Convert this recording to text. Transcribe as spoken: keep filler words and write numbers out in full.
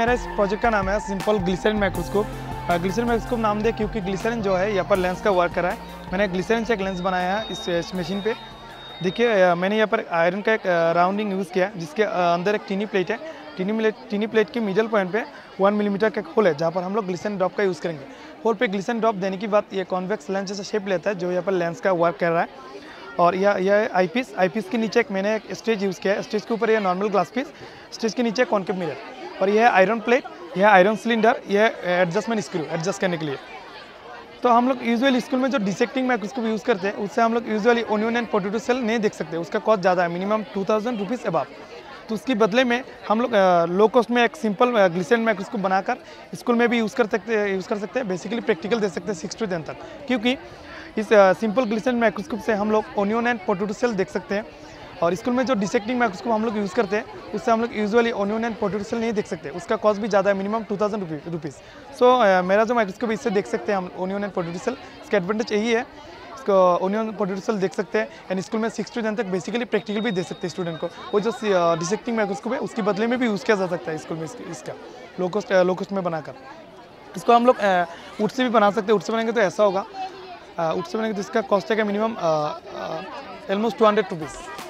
मेरा इस प्रोजेक्ट का नाम है simple glycerine microscope. Glycerine microscope नाम दिया क्योंकि ग्लिसरीन जो है यहाँ पर लेंस का वर्क करा है। मैंने ग्लिसरीन से एक लेंस बनाया है इस, इस मशीन पे। देखिए मैंने यहाँ पर आयरन का एक राउंडिंग यूज़ किया है जिसके अंदर एक टीनी प्लेट है। टीनी प्लेट टीनी प्लेट के मिडल पॉइंट पे वन मिलीमीटर का होल है जहाँ पर हम लोग ग्लिसरीन ड्रॉप का यूज़ करेंगे। होल पे ग्लिसरीन ड्रॉप देने की बात ये कॉन्वेक्स लेंस जैसा शेप लेता है जो यहाँ पर लेंस का वर्क कर रहा है। और यह यह आई पीस आई पीस के नीचे एक मैंने एक स्टेज यूज़ किया है। स्टेज के ऊपर यह नॉर्मल ग्लास पीस, स्टेज के नीचे कॉन्केव मिरर और यह आयरन प्लेट, यह आयरन सिलेंडर, यह एडजस्टमेंट स्क्रू एडजस्ट करने के लिए। तो हम लोग यूजुअली स्कूल में जो डिसेक्टिंग माइक्रोस्कोप यूज़ करते हैं उससे हम लोग usually onion and potato cell नहीं देख सकते, उसका कॉस्ट ज़्यादा है, minimum two thousand rupees above. तो उसके बदले में हम लोग लो कॉस्ट में एक सिंपल ग्लिसरीन माइक्रोस्कोप बनाकर स्कूल में भी यूज़ कर सकते यूज़ कर सकते हैं। बेसिकली प्रैक्टिकल दे सकते हैं सिक्स टू टेन तक, क्योंकि इस सिंपल ग्लिसरीन माइक्रोस्कोप से हम लोग ओनियन एंड पोटैटो सेल देख सकते हैं। और स्कूल में जो डिसेक्टिंग माइक्रोस्कोप हम लोग यूज़ करते हैं उससे हम लोग usually onion and potato cell नहीं देख सकते, उसका कॉस्ट भी ज़्यादा है, minimum two thousand rupees. So मेरा जो माइक्रोस्कोप इससे देख सकते हैं हम ओनियन एंड पोटैटो सेल। इसका एडवांटेज यही है, इसको ओनियन पोटैटो सेल देख सकते हैं एंड स्कूल में सिक्स टू टेन तक बेसिकली प्रैक्टिकल भी दे सकते हैं स्टूडेंट को। वो जो डिसेक्टिंग माइक्रोस्कोप है उसके बदले में भी यूज़ किया जा सकता है स्कूल में इसका लो कॉस्ट लो कॉस्ट में बनाकर। इसको हम लोग वुड से भी बना सकते हैं। वुड से बनाएंगे तो ऐसा होगा, वुड से बनाएंगे तो इसका कॉस्ट है minimum almost two hundred rupees.